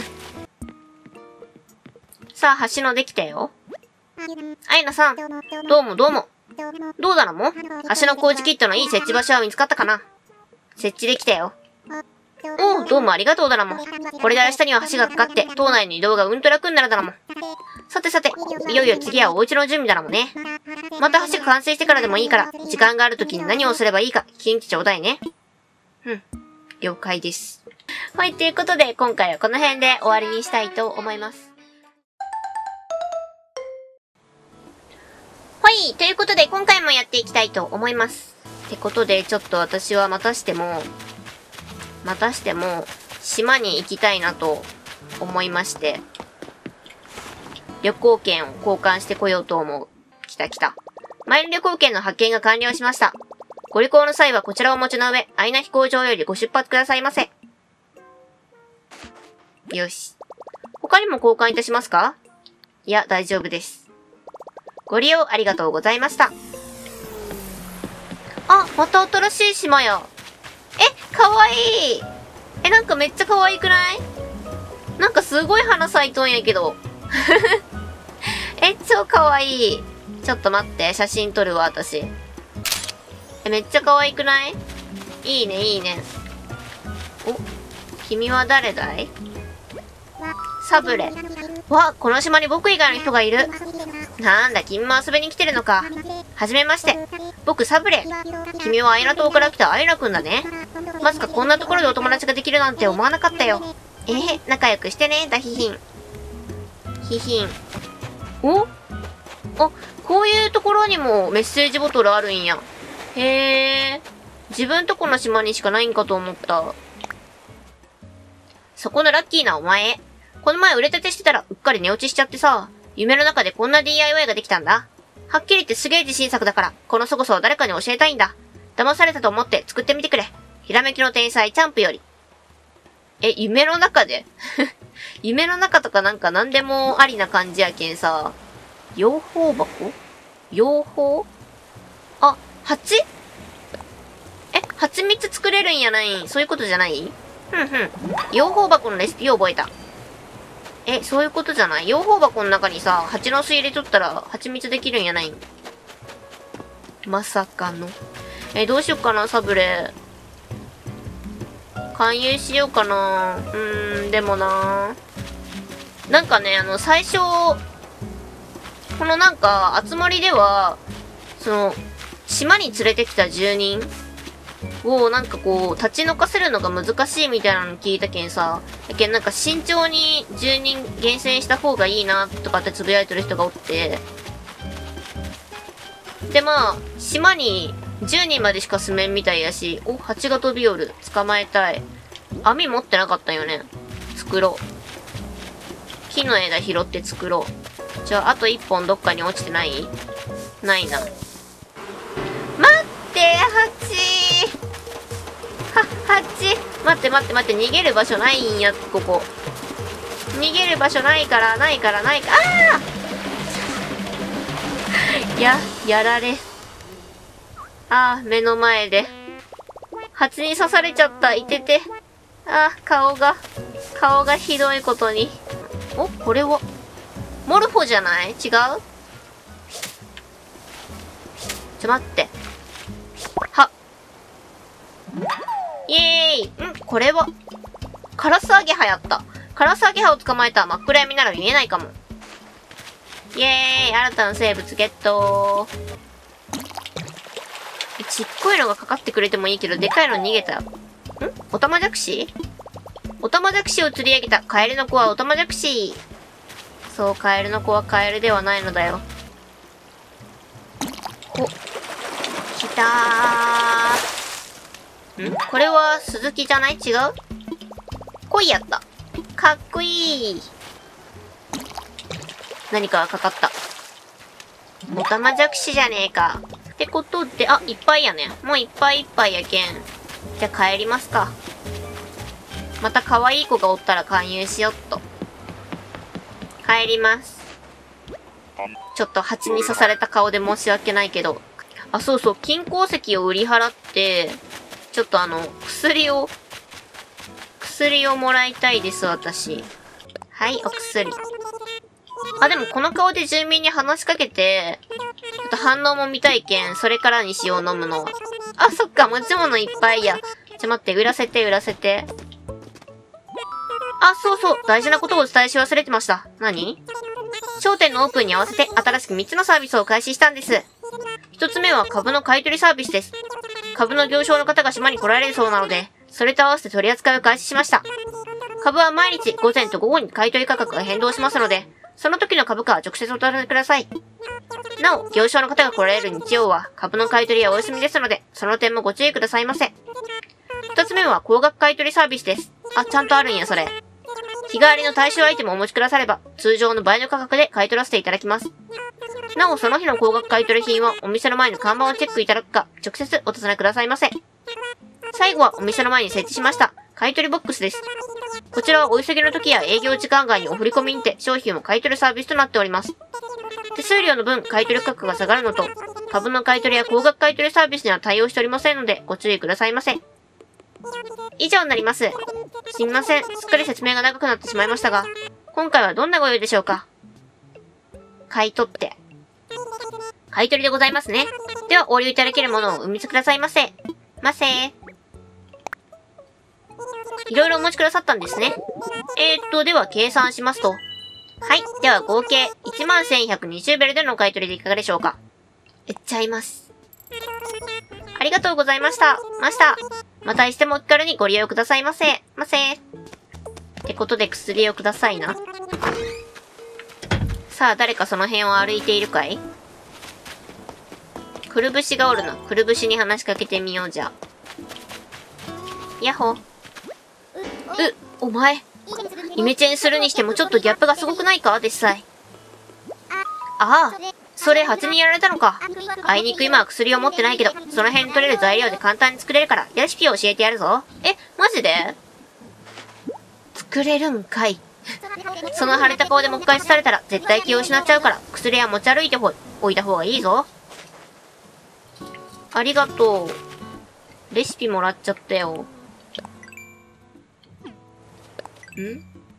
さあ、橋のできたよ。アイナさん、どうもどうも。どうだろも？橋の工事キットのいい設置場所は見つかったかな？設置できたよ。 おう、どうもありがとうだなもん。これで明日には橋がかかって、島内の移動がうんと楽になるだなもん。さてさて、いよいよ次はお家の準備だなもんね。また橋が完成してからでもいいから、時間がある時に何をすればいいか、聞いてちょうだいね。うん。了解です。はい、ということで、今回はこの辺で終わりにしたいと思います。はい、ということで、今回もやっていきたいと思います。ってことで、ちょっと私はまたしても、またしても、島に行きたいなと思いまして、旅行券を交換してこようと思う。来た来た。マイル旅行券の発券が完了しました。ご旅行の際はこちらをお持ちの上、アイナ飛行場よりご出発くださいませ。よし。他にも交換いたしますか？いや、大丈夫です。ご利用ありがとうございました。あ、また新しい島や。え、かわいい。え、なんかめっちゃかわいくない？なんかすごい花咲いとんやけど。え、超かわいい。ちょっと待って、写真撮るわ、私。え、めっちゃかわいくない？いいね、いいね。お、君は誰だい？サブレ。わ、この島に僕以外の人がいる。なんだ、君も遊びに来てるのか。はじめまして。僕、サブレ。君はアイナ島から来たアイナくんだね。まさかこんなところでお友達ができるなんて思わなかったよ。えへ、仲良くしてね、ダヒヒン。ヒヒン。お？あ、こういうところにもメッセージボトルあるんや。へー。自分とこの島にしかないんかと思った。そこのラッキーなお前。この前売れたてしてたらうっかり寝落ちしちゃってさ、夢の中でこんな ディーアイワイ ができたんだ。はっきり言ってすげえ自信作だから、このそこそを誰かに教えたいんだ。騙されたと思って作ってみてくれ。ひらめきの天才チャンプより。え、夢の中で夢の中とかなんか何でもありな感じやけんさ。養蜂箱？養蜂？あ、蜂？え、蜂蜜作れるんやない？そういうことじゃない？ふんふん。養蜂箱のレシピを覚えた。え、そういうことじゃない？養蜂箱の中にさ、蜂の巣入れとったら蜂蜜できるんやないん？まさかの。え、どうしよっかな、サブレ。勧誘しようかな。うーん、でもな。なんかね、あの、最初、このなんか、集まりでは、その、島に連れてきた住人をなんかこう、立ち退かせるのが難しいみたいなの聞いたけんさ、だけんなんか慎重に住人厳選した方がいいなとかってつぶやいてる人がおって、でまあ、島にじゅうにんまでしか住めんみたいやし、お、蜂が飛び寄る。捕まえたい。網持ってなかったんよね。作ろう。木の枝拾って作ろう。じゃあ、あといっぽんどっかに落ちてない？ないな。待って、蜂は、蜂待って待って待って、逃げる場所ないんや、ここ。逃げる場所ないから、ないから、ないか、ああや、やられ。ああ、目の前で。蜂に刺されちゃった。いてて。ああ、顔が、顔がひどいことに。お、これは、モルフォじゃない？違う？ちょ、待って。は。イエーイ。ん？これは、カラスアゲハやった。カラスアゲハを捕まえた真っ暗闇なら見えないかも。イエーイ。新たな生物ゲットー。ちっこいのがかかってくれてもいいけど、でかいの逃げた。ん？オタマジャクシ？オタマジャクシを釣り上げた。カエルの子はオタマジャクシ。そう、カエルの子はカエルではないのだよ。ほ。来たー。ん？これは鈴木じゃない？違う？恋やった。かっこいい。何かがかかった。オタマジャクシじゃねえか。ってことで、あ、いっぱいやね。もういっぱいいっぱいやけん。じゃあ帰りますか。また可愛い子がおったら勧誘しよっと。帰ります。ちょっと蜂に刺された顔で申し訳ないけど。あ、そうそう、金鉱石を売り払って、ちょっとあの、薬を、薬をもらいたいです、私。はい、お薬。あ、でもこの顔で住民に話しかけて、ちょっと反応も見たいけん、それからにしよう、飲むのは。あ、そっか、持ち物いっぱいや。ちょ、待って、売らせて、売らせて。 あ、そうそう、大事なことをお伝えし忘れてました。何？商店のオープンに合わせて新しくみっつのサービスを開始したんです。ひとつめは株の買取サービスです。株の行商の方が島に来られるそうなので、それと合わせて取り扱いを開始しました。株は毎日午前と午後に買取価格が変動しますので、その時の株価は直接お尋ねください。なお、行商の方が来られる日曜は株の買取はお休みですので、その点もご注意くださいませ。二つ目は高額買取サービスです。あ、ちゃんとあるんや、それ。日替わりの対象アイテムをお持ちくだされば、通常の倍の価格で買い取らせていただきます。なお、その日の高額買取品はお店の前の看板をチェックいただくか、直接お尋ねくださいませ。最後はお店の前に設置しました買取ボックスです。こちらはお急ぎの時や営業時間外にお振り込みにて商品を買い取るサービスとなっております。手数料の分買取価格が下がるのと、株の買取や高額買取サービスには対応しておりませんのでご注意くださいませ。以上になります。すみません、すっかり説明が長くなってしまいましたが、今回はどんなご用でしょうか？買い取って。買い取りでございますね。では、お利用いただけるものをお見せくださいませ。ませー。いろいろお持ちくださったんですね。えーっと、では計算しますと。はい。では合計 いちまんせんひゃくにじゅうベルでのお買い取りでいかがでしょうか？いっちゃいます。ありがとうございました。ました。またいつでもお気軽にご利用くださいませ。ませー。ってことで薬をくださいな。さあ、誰かその辺を歩いているかい？くるぶしがおるな。くるぶしに話しかけてみようじゃ。やっほ。う、お前。イメチェンするにしてもちょっとギャップがすごくないか？でっさい。ああ、それ蜂にやられたのか。あいにく今は薬を持ってないけど、その辺に取れる材料で簡単に作れるから、レシピを教えてやるぞ。え、マジで？作れるんかい。その腫れた顔でもう一回刺されたら絶対気を失っちゃうから、薬は持ち歩いておいた方がいいぞ。ありがとう。レシピもらっちゃったよ。ん？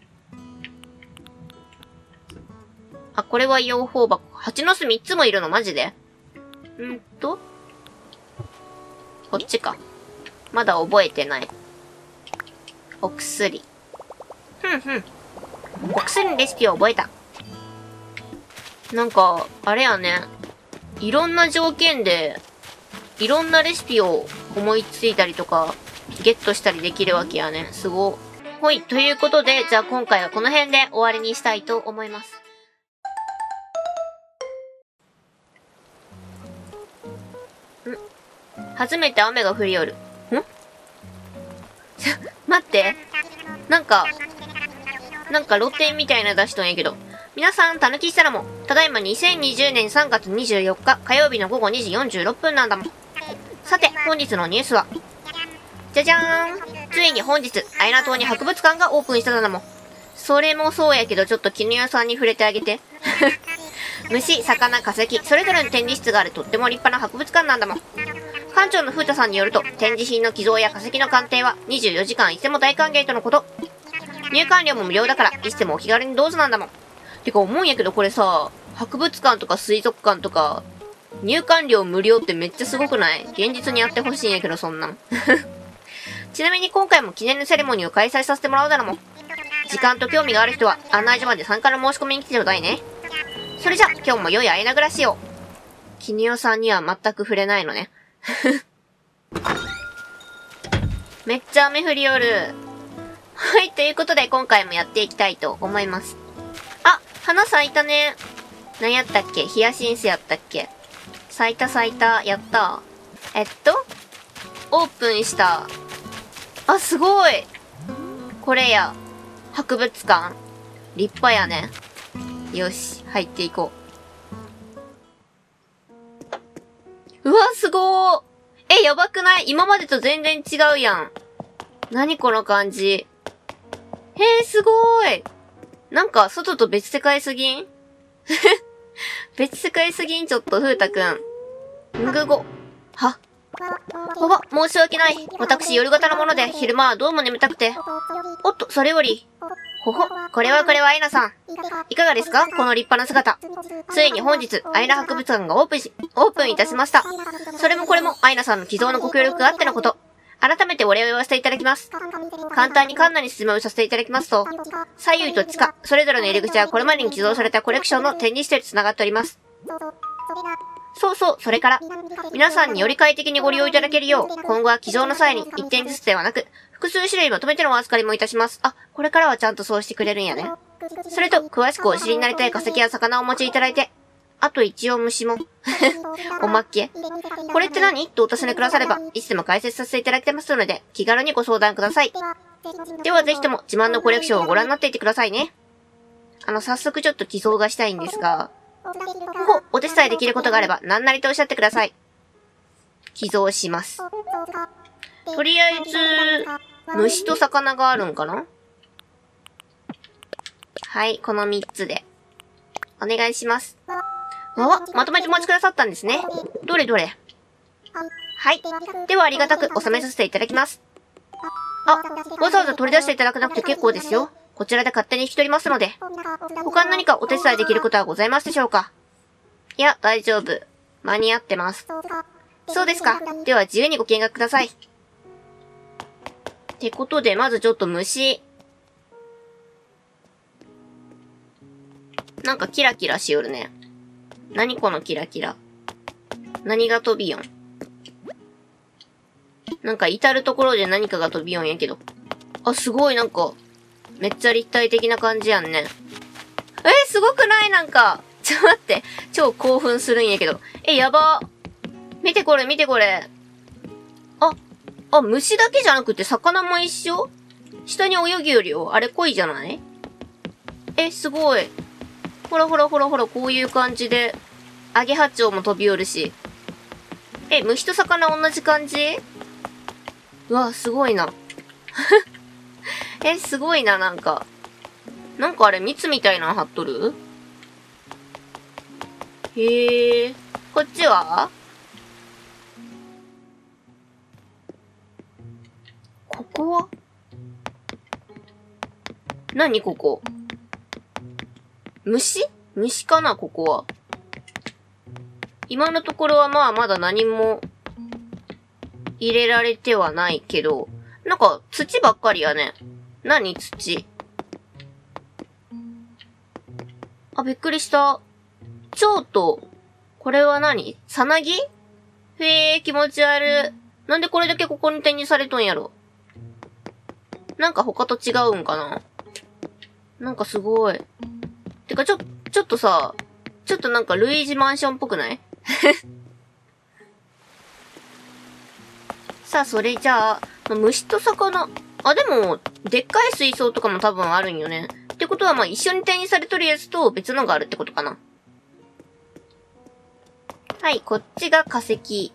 あ、これは養蜂箱。蜂の巣みっつもいるのマジで？んとこっちか。まだ覚えてない。お薬。ふんふん。お薬のレシピを覚えた。なんか、あれやね。いろんな条件で、いろんなレシピを思いついたりとか、ゲットしたりできるわけやね。すご。ほい。ということで、じゃあ今回はこの辺で終わりにしたいと思います。ん？初めて雨が降りよる。ん？待って。なんか、なんか露店みたいな出しとんやけど。皆さん、たぬきしたらも、ただいまにせんにじゅうねんさんがつにじゅうよっか火曜日の午後にじよんじゅうろっぷんなんだもん。さて、本日のニュースは、じゃじゃーん。ついに本日、アイナ島に博物館がオープンしたのだもん。それもそうやけど、ちょっと絹代さんに触れてあげて。虫、魚、化石、それぞれの展示室があるとっても立派な博物館なんだもん。館長の風太さんによると、展示品の寄贈や化石の鑑定はにじゅうよじかんいつでも大歓迎とのこと。入館料も無料だから、いつでもお気軽にどうぞなんだもん。てか思うんやけどこれさ、博物館とか水族館とか、入館料無料ってめっちゃすごくない？現実にやってほしいんやけどそんなん。ちなみに今回も記念のセレモニーを開催させてもらうだろもん。時間と興味がある人は案内所まで参加の申し込みに来てちょうだいね。それじゃ、今日も良いアイナ暮らしを。キニオさんには全く触れないのね。めっちゃ雨降りよる。はい、ということで今回もやっていきたいと思います。あ、花咲いたね。何やったっけ？ヒヤシンスやったっけ？咲いた咲いた。やった。えっと、オープンした。あ、すごい。これや。博物館。立派やね。よし、入っていこう。うわ、すごー。え、やばくない？今までと全然違うやん。何この感じ。へえ、すごーい。なんか、外と別世界すぎん？別世界すぎんちょっと、ふうたくん。んぐご。は。おば、申し訳ない。私、夜型のもので、昼間はどうも眠たくて。おっと、それより。ほほ、これはこれはアイナさん。いかがですか？この立派な姿。ついに本日、アイナ博物館がオープンし、オープンいたしました。それもこれも、アイナさんの寄贈のご協力があってのこと。 改めてお礼を言わせていただきます。簡単にカンナに説明をさせていただきますと、左右と地下、それぞれの入り口はこれまでに寄贈されたコレクションの展示室で繋がっております。そうそう、それから、皆さんにより快適にご利用いただけるよう、今後は寄贈の際に一点ずつではなく、複数種類まとめてのお預かりもいたします。あ、これからはちゃんとそうしてくれるんやね。それと、詳しくお知りになりたい化石や魚をお持ちいただいて、あと一応虫も。おまけ。これって何とお尋ねくだされば、いつでも解説させていただきますので、気軽にご相談ください。ではぜひとも自慢のコレクションをご覧になっていてくださいね。あの、早速ちょっと寄贈がしたいんですが、ほほ、お手伝いできることがあれば何なりとおっしゃってください。寄贈します。とりあえず、虫と魚があるんかな？はい、このみっつで。お願いします。わ、まとめてお待ちくださったんですね。どれどれ。はい。ではありがたく収めさせていただきます。あ、わざわざ取り出していただかなくて結構ですよ。こちらで勝手に引き取りますので。他に何かお手伝いできることはございますでしょうか？いや、大丈夫。間に合ってます。そうですか。では自由にご見学ください。ってことで、まずちょっと虫。なんかキラキラしよるね。何このキラキラ。何が飛びよん。なんか至るところで何かが飛びよんやけど。あ、すごいなんか、めっちゃ立体的な感じやんね。えー、すごくないなんか。ちょっと待って。超興奮するんやけど。え、やば。見てこれ見てこれ。あ、あ、虫だけじゃなくて魚も一緒？下に泳ぎよりよ。あれ鯉じゃない？え、すごい。ほらほらほらほら、こういう感じで、アゲハチョウも飛び寄るし。え、虫と魚同じ感じ？うわ、すごいな。え、すごいな、なんか。なんかあれ、蜜みたいなの貼っとる？へえ。こっちは？ここは？何ここ？虫？虫かなここは。今のところはまあまだ何も入れられてはないけど、なんか土ばっかりやね。何土？あ、びっくりした。蝶と、これは何？さなぎ？へえ、気持ち悪い。なんでこれだけここに展示されとんやろ。なんか他と違うんかな。なんかすごい。てかちょ、ちょっとさ、ちょっとなんかルイージマンションっぽくない？さあ、それじゃあ、虫と魚。あ、でも、でっかい水槽とかも多分あるんよね。ってことは、まあ一緒に展示されとるやつと別のがあるってことかな。はい、こっちが化石。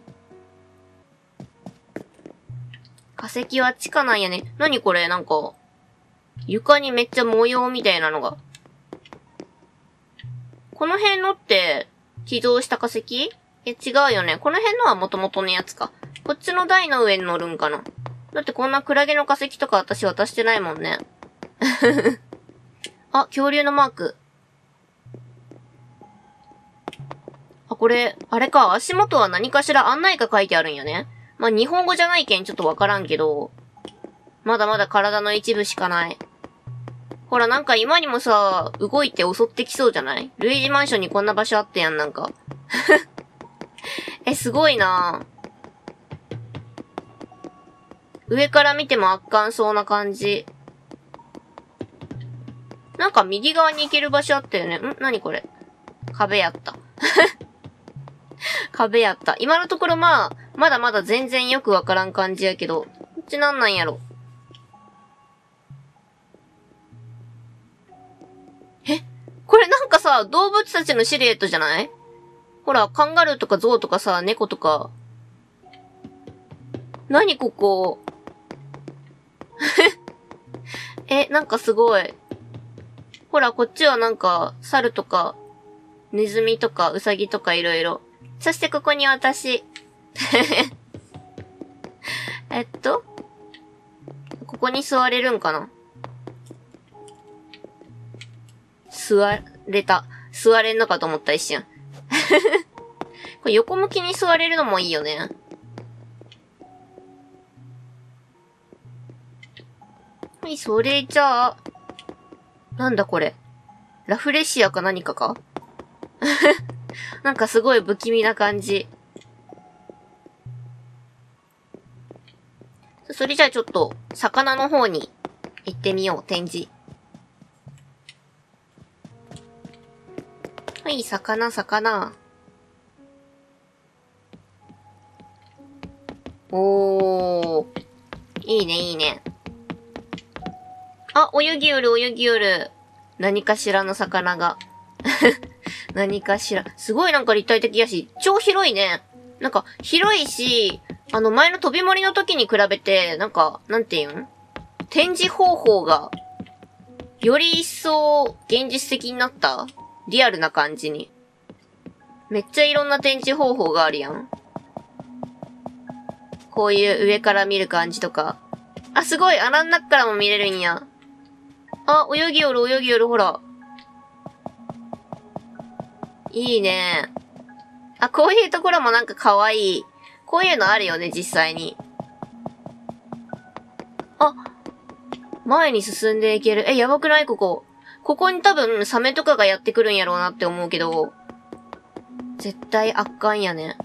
化石は地下なんやね。なにこれなんか、床にめっちゃ模様みたいなのが。この辺のって、寄贈した化石？え、違うよね。この辺のは元々のやつか。こっちの台の上に乗るんかな。だってこんなクラゲの化石とか私渡してないもんね。あ、恐竜のマーク。あ、これ、あれか、足元は何かしら案内が書いてあるんやね。まあ、日本語じゃないけんちょっとわからんけど、まだまだ体の一部しかない。ほら、なんか今にもさ、動いて襲ってきそうじゃない？ルイージマンションにこんな場所あってやん、なんか。え、すごいなぁ。上から見ても圧巻そうな感じ。なんか右側に行ける場所あったよね。ん？何これ？壁やった。壁やった。今のところまあ、まだまだ全然よくわからん感じやけど、こっちなんなんやろ。え？これなんかさ、動物たちのシルエットじゃない？ほら、カンガルーとかゾウとかさ、猫とか。何ここ？え、なんかすごい。ほら、こっちはなんか、猿とか、ネズミとか、ウサギとかいろいろ。そしてここに私。えっと、ここに座れるんかな？座れた。座れんのかと思った一瞬。これ横向きに座れるのもいいよね。 はい、それじゃあ、なんだこれ。ラフレシアか何かかなんかすごい不気味な感じ。それじゃあちょっと、魚の方に行ってみよう、展示。はい、魚、魚。おー。いいね、いいね。あ、泳ぎよる、泳ぎよる。何かしらの魚が。何かしら。すごいなんか立体的やし、超広いね。なんか、広いし、あの前の飛び盛りの時に比べて、なんか、なんていうん？展示方法が、より一層現実的になった？リアルな感じに。めっちゃいろんな展示方法があるやん。こういう上から見る感じとか。あ、すごい穴の中からも見れるんや。あ、泳ぎよる、泳ぎよる、ほら。いいね。あ、こういうところもなんか可愛い。こういうのあるよね、実際に。あ、前に進んでいける。え、やばくないここ。ここに多分、サメとかがやってくるんやろうなって思うけど、絶対圧巻やね。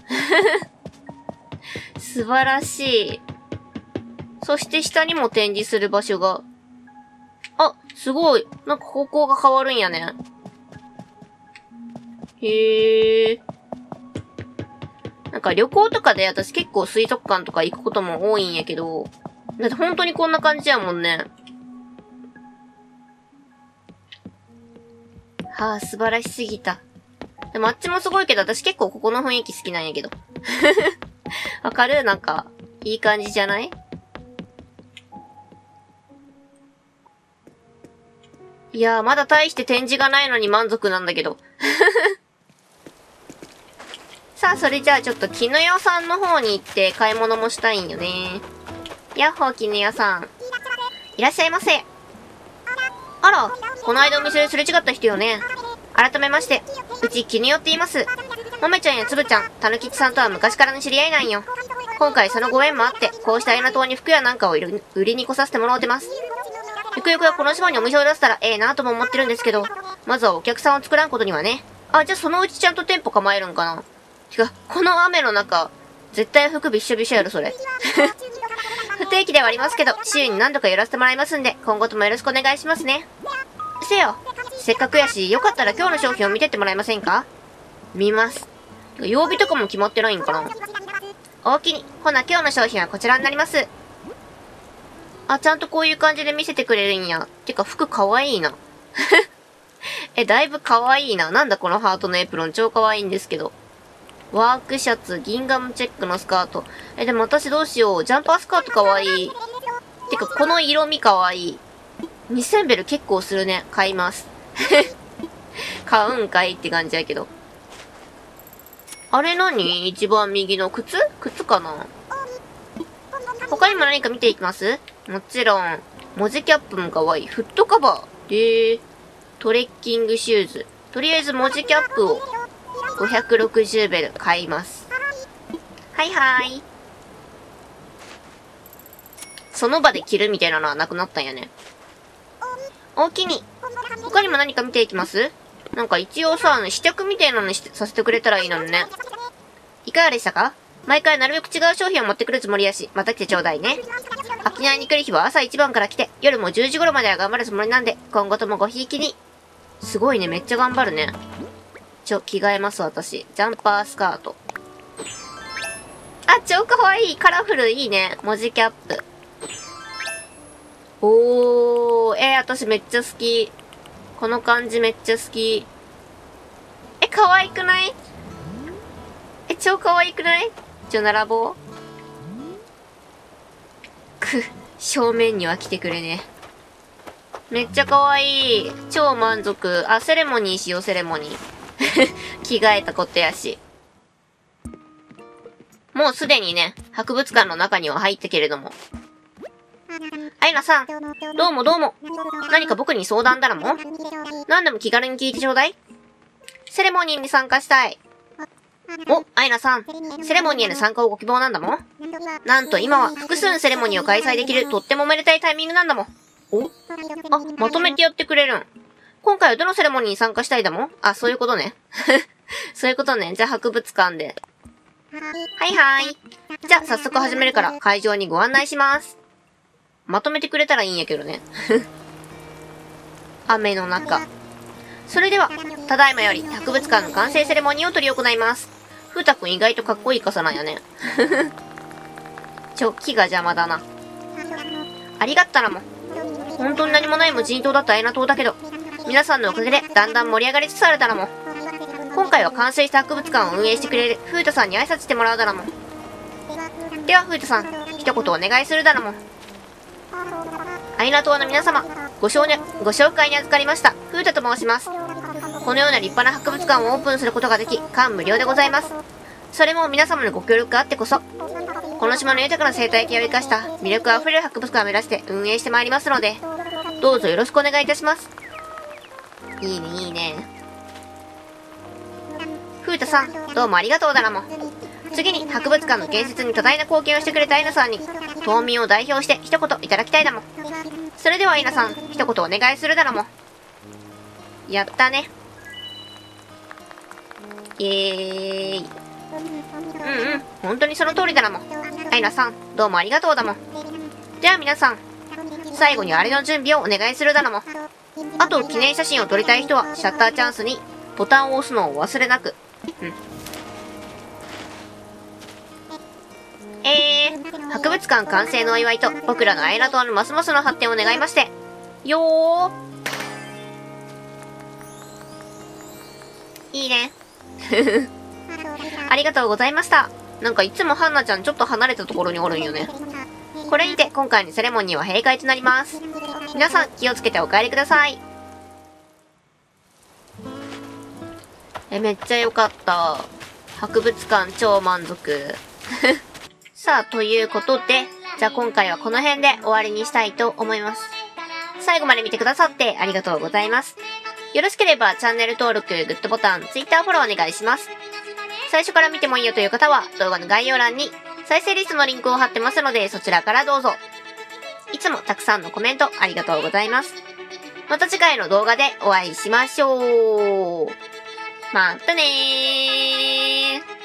素晴らしい。そして下にも展示する場所が。あ、すごい。なんか方向が変わるんやね。へー。なんか旅行とかで私結構水族館とか行くことも多いんやけど、だって本当にこんな感じやもんね。はあ、素晴らしすぎた。でもあっちもすごいけど、私結構ここの雰囲気好きなんやけど。わかる？なんか、いい感じじゃない？いやー、まだ大して展示がないのに満足なんだけど。さあ、それじゃあちょっと絹代さんの方に行って買い物もしたいんよね。やっほー、絹代さん。いらっしゃいませ。あら、この間お店ですれ違った人よね。改めまして、うち絹代って言います。もめちゃんやつぶちゃん、たぬきちさんとは昔からの知り合いなんよ。今回そのご縁もあって、こうしたアイナ島に服やなんかを売りに来させてもらってます。ゆくゆくはこの島にお店を出したらええなとも思ってるんですけど、まずはお客さんを作らんことにはね。あ、じゃあそのうちちゃんと店舗構えるんかな。てか、この雨の中、絶対服びっしょびしょやろ、それ。不定期ではありますけど、週に何度か寄らせてもらいますんで、今後ともよろしくお願いしますね。せよ、せっかくやし、よかったら今日の商品を見てってもらえませんか？見ます。曜日とかも決まってないんかな？おおきに。ほな、今日の商品はこちらになります。あ、ちゃんとこういう感じで見せてくれるんや。てか、服かわいいな。え、だいぶかわいいな。なんだこのハートのエプロン、超かわいいんですけど。ワークシャツ、ギンガムチェックのスカート。え、でも私どうしよう。ジャンパースカートかわいい。てか、この色味かわいい。にせんベル結構するね。買います。買うんかいって感じやけど。あれ何？一番右の靴？靴かな？他にも何か見ていきます？もちろん。文字キャップもかわいい。フットカバー。えー。トレッキングシューズ。とりあえず文字キャップをごひゃくろくじゅうベル買います。はいはーい。その場で着るみたいなのはなくなったんやね。おおきに。他にも何か見ていきます？なんか一応さ、試着みたいなのにしてさせてくれたらいいのにね。いかがでしたか？毎回なるべく違う商品を持ってくるつもりやし、また来てちょうだいね。商いに来る日は朝一番から来て、夜もじゅうじ頃までは頑張るつもりなんで、今後ともごひいきに。すごいね、めっちゃ頑張るね。ちょ、着替えます、私。ジャンパースカート。あ、超かわいい。カラフルいいね。文字キャップ。おー、えー、私めっちゃ好き。この感じめっちゃ好き。え、可愛くない？え、超可愛くない？ちょ、並ぼう。く、正面には来てくれね。めっちゃ可愛い。超満足。あ、セレモニーしよう、セレモニー。着替えたことやし。もうすでにね、博物館の中には入ったけれども。アイナさん、どうもどうも。何か僕に相談だらも？何でも気軽に聞いてちょうだい。セレモニーに参加したい。お、アイナさん、セレモニーへの参加をご希望なんだもん。なんと今は複数のセレモニーを開催できるとってもおめでたいタイミングなんだもん。 おあ、まとめてやってくれるん。今回はどのセレモニーに参加したいだもん？あ、そういうことね。そういうことね。じゃあ博物館で。はいはい。じゃあ早速始めるから会場にご案内します。まとめてくれたらいいんやけどね。雨の中。それでは、ただいまより博物館の完成セレモニーを執り行います。ふうたくん意外とかっこいい傘なんやね。ちょ、木が邪魔だな。ありがったらも。本当に何もない無人島だったアイナ島だけど、皆さんのおかげでだんだん盛り上がりつつあるだらも。今回は完成した博物館を運営してくれるふうたさんに挨拶してもらうだらも。ではふうたさん、一言お願いするだらも。アイナ島の皆様、ご紹介、ご紹介に預かりました、ふうたと申します。このような立派な博物館をオープンすることができ、感無量でございます。それも皆様のご協力があってこそ、この島の豊かな生態系を生かした魅力あふれる博物館を目指して運営してまいりますので、どうぞよろしくお願いいたします。いいね、いいね。ふうたさん、どうもありがとうだらも。次に博物館の建設に多大な貢献をしてくれたアイナさんに、島民を代表して一言いただきたいだも。それではアイナさん、一言お願いするだらも。やったね。イエーイ。うんうん、本当にその通りだらも。アイナさん、どうもありがとうだも。では皆さん、最後にあれの準備をお願いするだらも。あと、記念写真を撮りたい人は、シャッターチャンスにボタンを押すのを忘れなく。うん。えー、博物館完成のお祝いと、僕らのアイナ島のますますの発展を願いまして。よー。いいね。ありがとうございました。なんかいつもハンナちゃんちょっと離れたところにおるんよね。これにて今回のセレモニーは閉会となります。皆さん気をつけてお帰りください。え、めっちゃ良かった。博物館超満足。さあ、ということで、じゃあ今回はこの辺で終わりにしたいと思います。最後まで見てくださってありがとうございます。よろしければチャンネル登録、グッドボタン、Twitter フォローお願いします。最初から見てもいいよという方は動画の概要欄に再生リストのリンクを貼ってますのでそちらからどうぞ。いつもたくさんのコメントありがとうございます。また次回の動画でお会いしましょう。またねー。